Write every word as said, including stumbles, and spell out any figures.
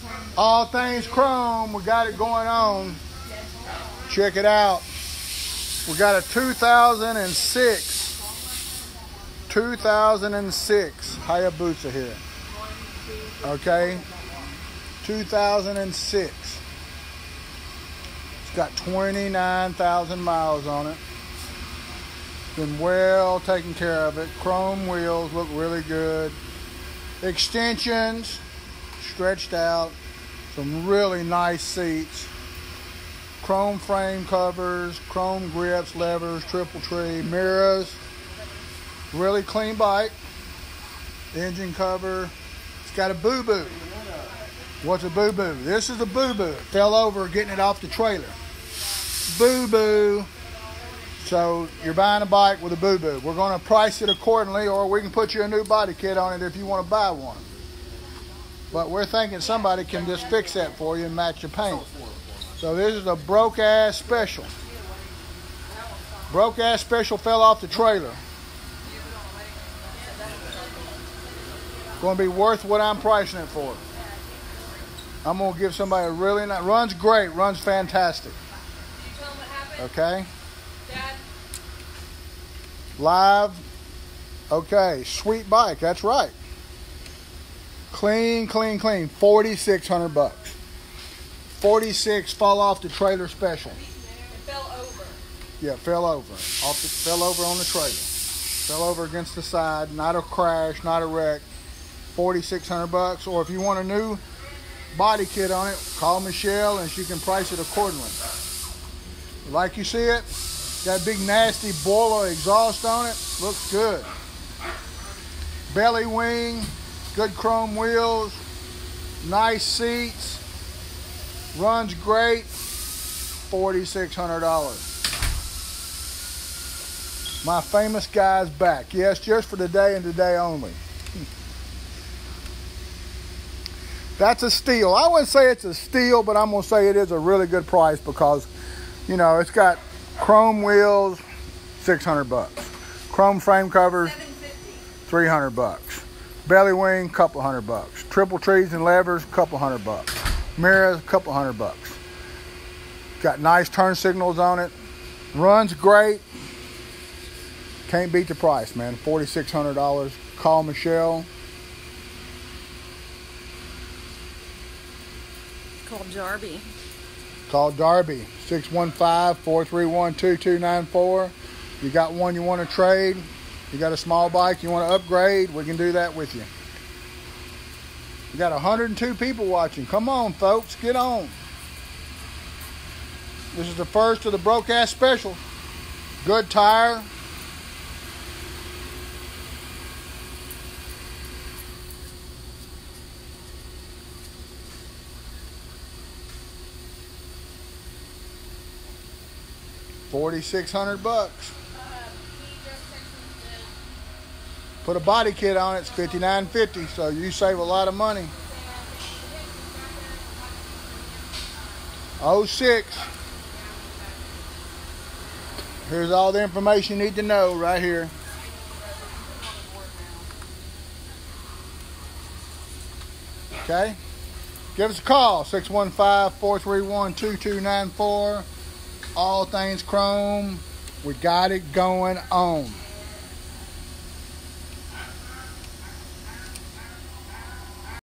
All Things Chrome, we got it going on. Check it out. We got a two thousand six, two thousand six Hayabusa here. Okay, two thousand six. It's got twenty-nine thousand miles on it. Been well taken care of it. Chrome wheels look really good. Extensions stretched out. Some really nice seats. Chrome frame covers, chrome grips, levers, triple tree, mirrors. Really clean bike. Engine cover. It's got a boo-boo. What's a boo-boo? This is a boo-boo. It fell over getting it off the trailer. Boo-boo. So you're buying a bike with a boo-boo. We're going to price it accordingly, or we can put you a new body kit on it if you want to buy one. But we're thinking somebody can just fix that for you and match your paint. So this is a broke-ass special. Broke-ass special fell off the trailer. Going to be worth what I'm pricing it for. I'm going to give somebody a really nice... Runs great. Runs fantastic. Okay? Dad? Live. Okay. Sweet bike. That's right. Clean, clean, clean. forty-six hundred bucks. forty-six fall off the trailer special. It fell over. Yeah, fell over. Off the, fell over on the trailer. Fell over against the side. Not a crash, not a wreck. forty-six hundred bucks. Or if you want a new body kit on it, call Michelle and she can price it accordingly. Like you see it, got a big nasty boiler exhaust on it. Looks good. Belly wing, good chrome wheels, nice seats, runs great. forty-six hundred dollars. My famous guy's back. Yes, just for today and today only. That's a steal. I wouldn't say it's a steal, but I'm going to say it is a really good price because, you know, it's got chrome wheels, six hundred bucks. Chrome frame covers, three hundred bucks. Belly wing, couple hundred bucks. Triple trees and levers, couple hundred bucks. Mirrors, couple hundred bucks. Got nice turn signals on it. Runs great. Can't beat the price, man. forty-six hundred dollars. Call Michelle. Call Darby. Call Darby, six one five, four three one, two two nine four. You got one you want to trade, you got a small bike you want to upgrade, we can do that with you. You got one hundred two people watching. Come on, folks, get on. This is the first of the broke-ass special. Good tire. forty-six hundred bucks. Put a body kit on it, it's fifty-nine fifty, so you save a lot of money. oh six. Here's all the information you need to know right here. Okay? Give us a call, six one five, four three one, two two nine four. All Things Chrome. We got it going on.